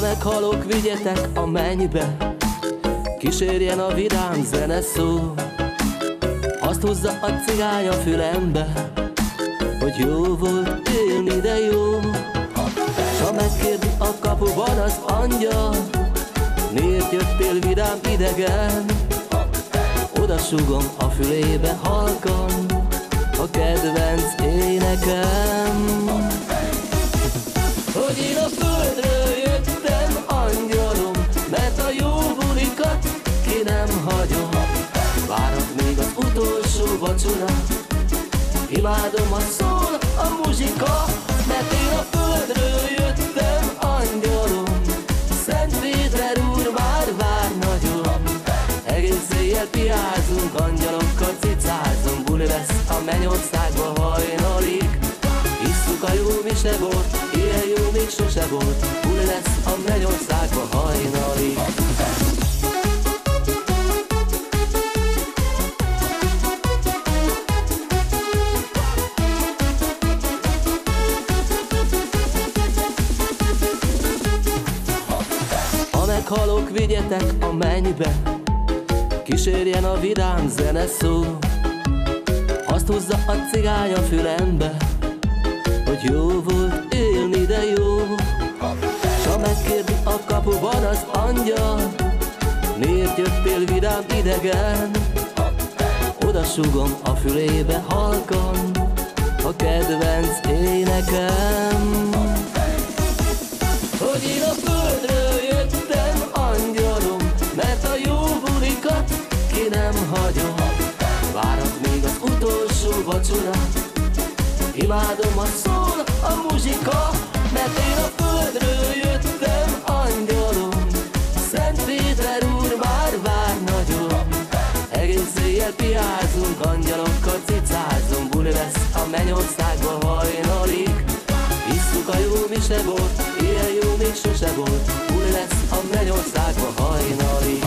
meghalok, vigyetek a mennybe, kísérjen a vidám zene szó. Azt húzza a cigány a fülembe, hogy jó volt élni, de jó. S ha megkérdi a kapuban az angyal, miért jöttél vidám idegen? Oda sugom a fülébe halkan a kedvenc énekem. Hogy én a földről jöttem, angyalom, mert a jó bulikat ki nem hagyom. Várok még az utolsó vacsora, imádom, ha szól a muzsika, mert én a földről jöttem, angyalom, Szent Péter úr már vár nagyon. Egész éjjel piázunk, angyalokkal cicázunk, buli lesz a mennyországba hajnalig. Isszuk a jó misebort, ilyen jó még sose volt, buli lesz a mennyországba hajnalig. Ha meghalok, vigyetek a mennybe, kísérjen a vidám zene szó. Azt húzza a cigány a fülembe, hogy jó volt élni, de jó. S ha megkérdi a kapuban az angyal, miért jöttél vidám idegen? Oda sugom a fülébe halkan a kedvenc énekem. Hogy én a földről jöttem, angyalom, mert a jó bulikat ki nem hagyom. Várok még az utolsó vacsora, imádom, ha szól a muzsika, mert én a földről jöttem, angyalom, Szent Péter úr már vár nagyon. Egész éjjel piázunk, angyalokkal cicázunk, buli lesz a mennyországba hajnalig. Isszuk a jó misebort, ilyen jó még sose volt, buli lesz a mennyországba hajnalig.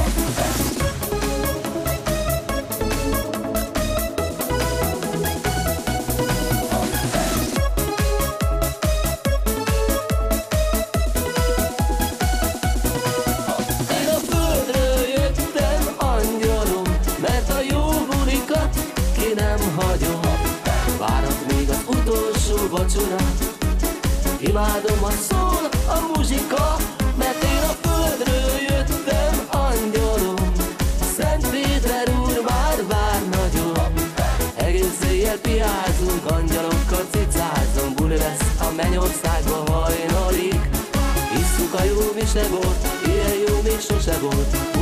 Várok még az utolsó vacsora, imádom, ha szól a muzsika, mert én a földről jöttem, angyalom, Szent Péter úr már vár nagyon. Egész éjjel piázunk, angyalokkal cicázunk, buli lesz a mennyországba hajnalig. Isszuk a jó misebort, ilyen jó még sose volt,